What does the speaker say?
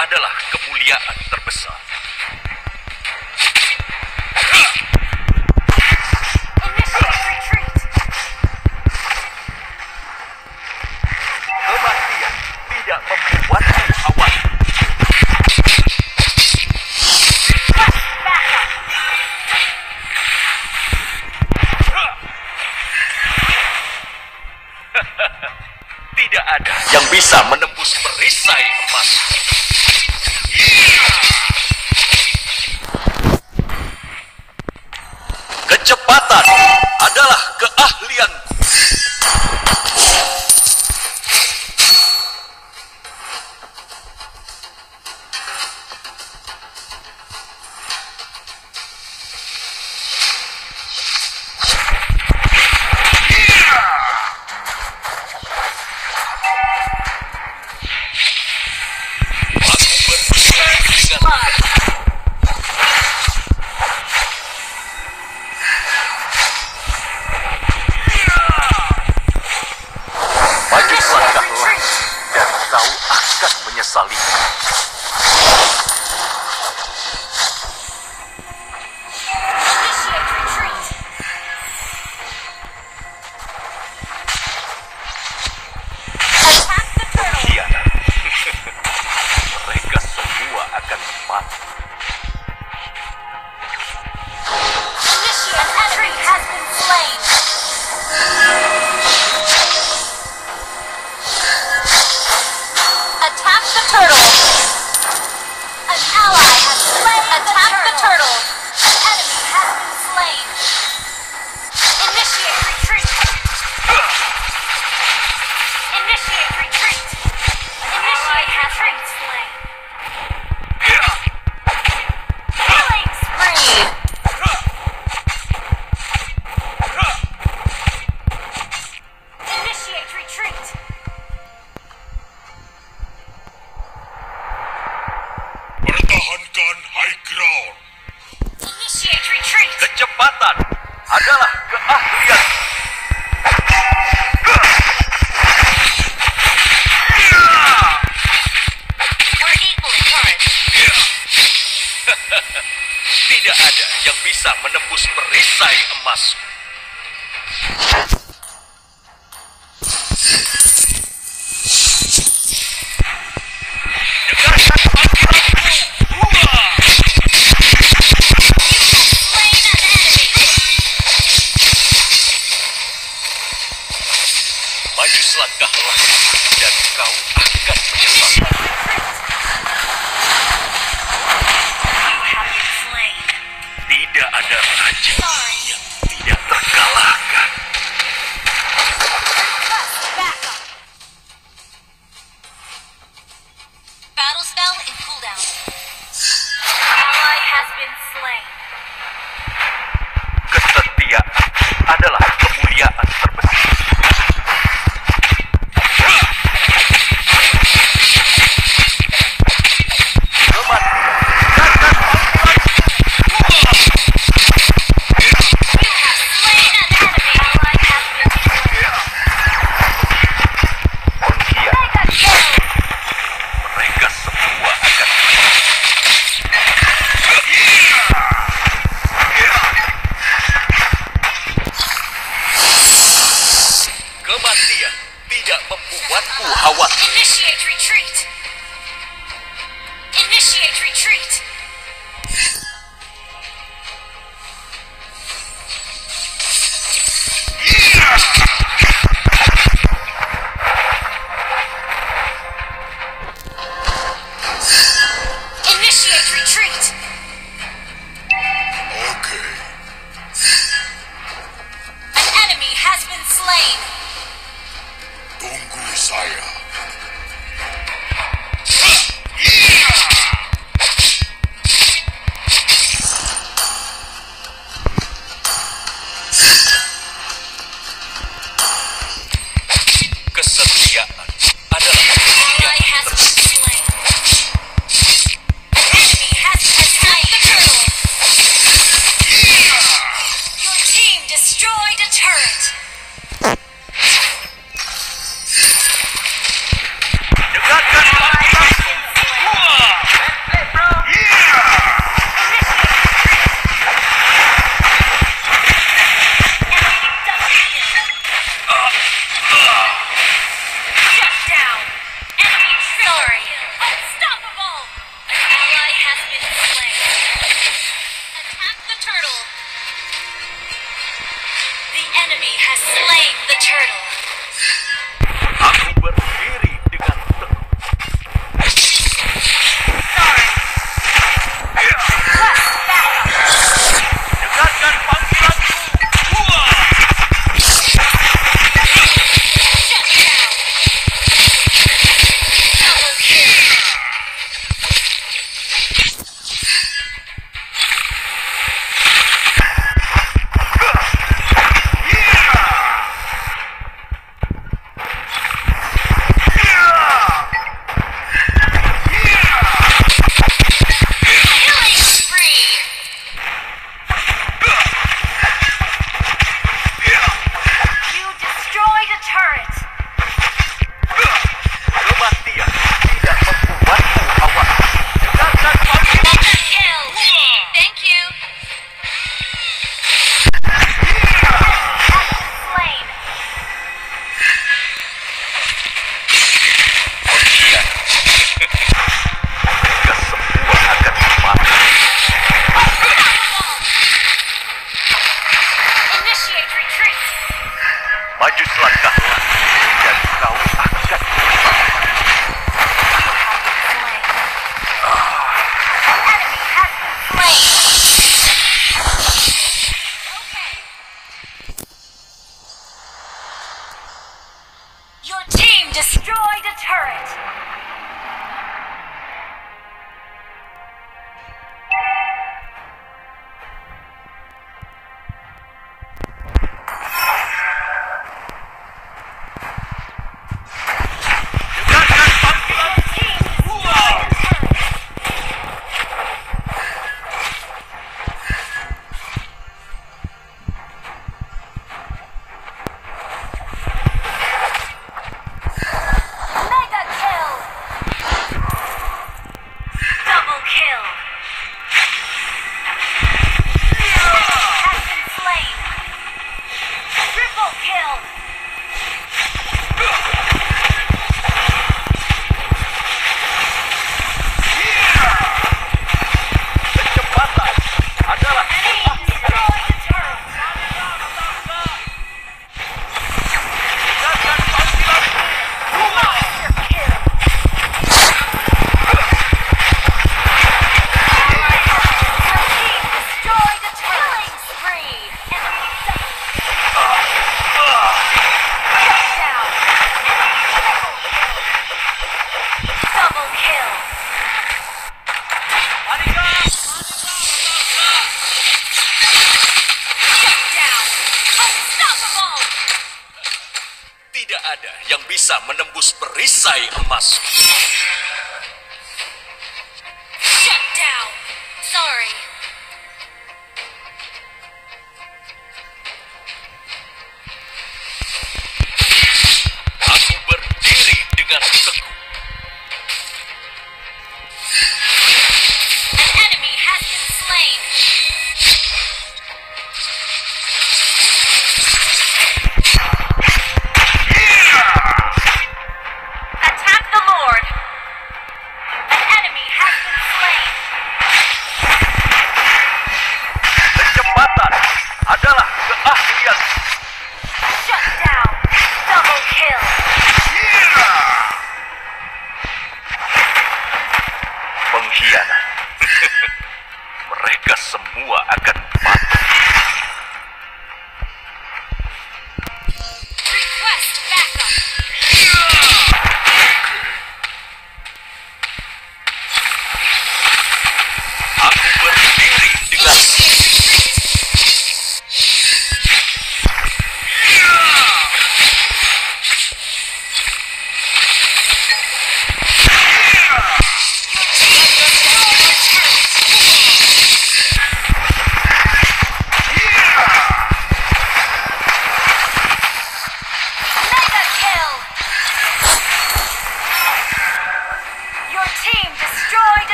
adalah kemuliaan terbesar. Kematian tidak membuatmu awas. Tidak ada yang bisa menembus perisai emas. Kecepatan adalah keahlianku. Maju selangkah lagi dan kau akan menyesalinya. Pengkhianat. Mereka semua akan mati. Attack the turtle! An ally has slain Attack the turtle! An enemy has been slain! Initiate retreat! Initiate retreat! Initiate retreat! Killing spree! Initiate retreat! Pertahankan high ground. Initiate retreat! Kecepatan adalah keahlian. We're equal in courage. Tidak ada yang bisa menembus perisai emas. Dengarkan panggilanku. Slain an enemy! Maju selangkah lagi dan kau akan menyesal. You have been slain. Tidak ada raja yang tidak terkalahkan. Request backup. Battle spell in cooldown. Ally has been slain. Kesetiaan adalah kemuliaan terbesar. Mereka semua akan mati. has slain the turtle. Aku berdiri dengan teguh. Dengarkan panggilanku. Wah! Shut down. Double kill. Killing spree. You destroyed a turret. Kematian tidak membuatku khawatir. Dengarkan panggilanku. Mega kill. Thank you. Has been slain. Mereka semua akan mati. Initiate retreat. Maju selangkahlah dan kau akan You have been slain. An enemy has been slain. Okay. Your team destroyed a turret. dengarkan panggilanku. Your team destroyed a turret. Mega kill. Double kill. Has been slain. Triple kill. Kecepatan adalah Enemy destroyed a turret. dengarkan panggilanku. Monster kill. Your team destroyed a killing spree. Enemy shut down. Double kill. Shut down. Unstoppable. Tidak ada yang bisa menembus perisai emas.